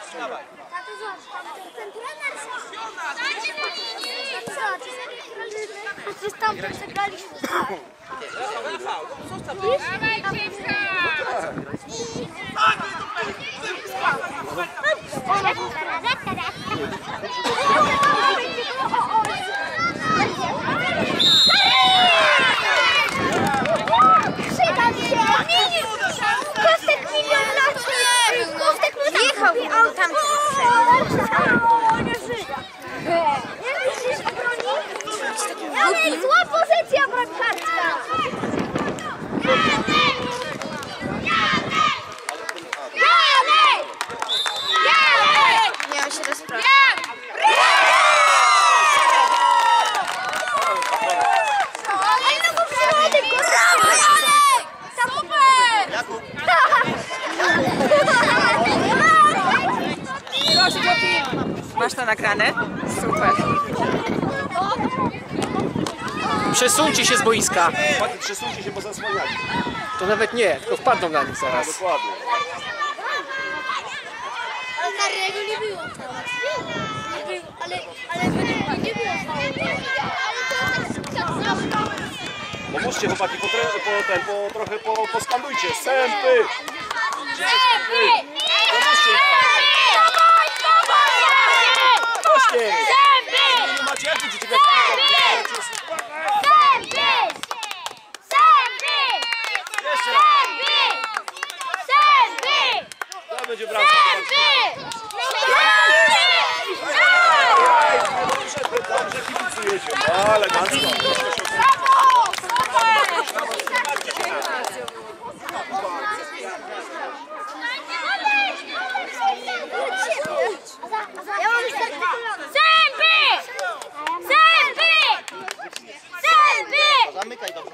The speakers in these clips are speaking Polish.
Tato, zobacz, tam ten trener tam przegraliśmy. Jechał tam zła pozycja bramkarska. Nie, on się rozproszy. Masz to nagrane? Super. Przesuńcie się z boiska. Przesuńcie się, bo zasłaniacie. To nawet nie, tylko wpadną na nich zaraz. Dokładnie. Ale karnego nie było. Ale nie było. Pomóżcie chłopaki, trochę poskandujcie. Sępy! Pomóżcie! Właśnie! Nie macie jak widzicie, jak jeszcze raz! To będzie bramka. Dobrze kibicujecie. Elegancko. Zamykaj dobrze.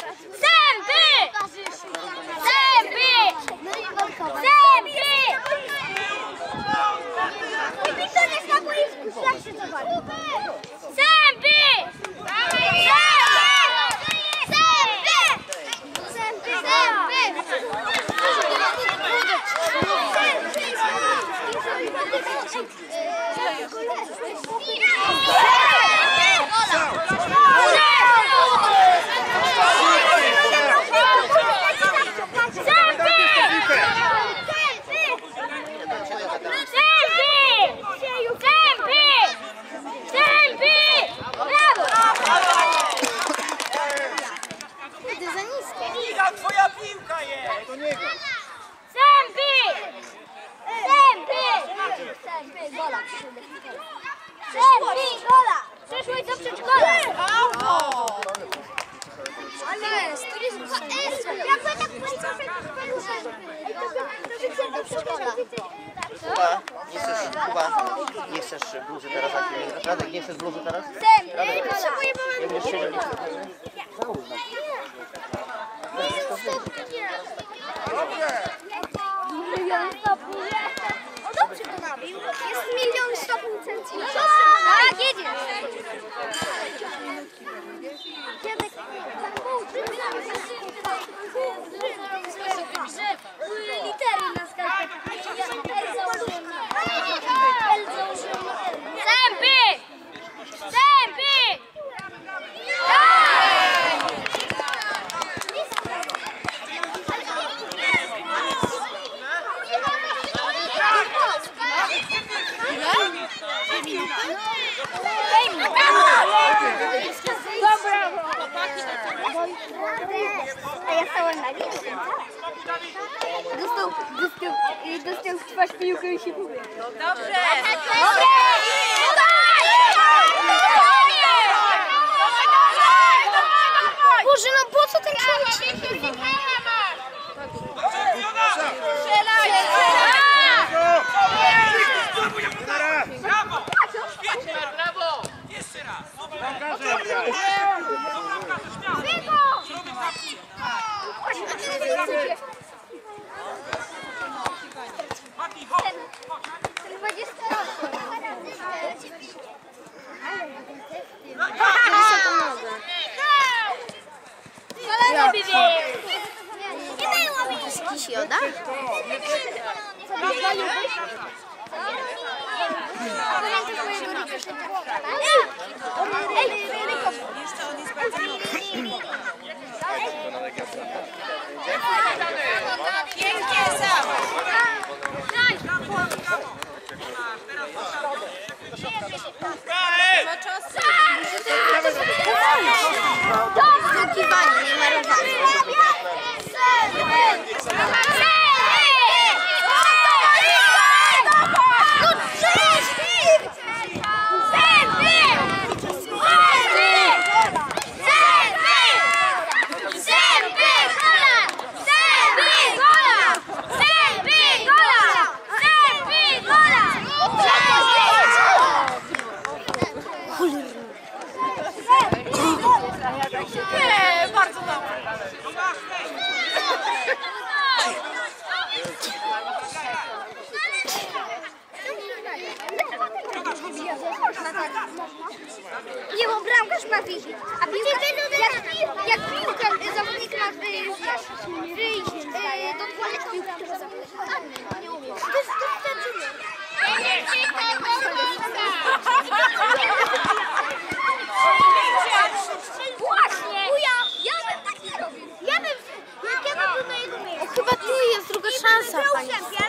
Twoja piłka jest! Do niego! Gola! Przyszłeś do przedszkola! Ale jakby tak Kuba, nie chcesz bluzy teraz? Radek, nie chcesz bluzy teraz? Radek, potrzebuję dobrze to nabił. Jest 1 000 000 stopni. Tak, jedziesz. Litery na skarpę. A ja stałem na linii. Dostał w twarz piłkę i się mówię. Dobrze. Boże, no po co ten człowiek? Brawo! Jeszcze raz! Mati, chodź! Jakiś joda? Co? Nie, bo bramkarz ma wizję. A piłka, jak piłka zawodnik ma wyjść do toalety, piłka zawodnik nie umie. To jest ten junior. Właśnie! Ja bym taki robił. Ja bym był na jego miejscu. Chyba tu jest druga szansa, pani.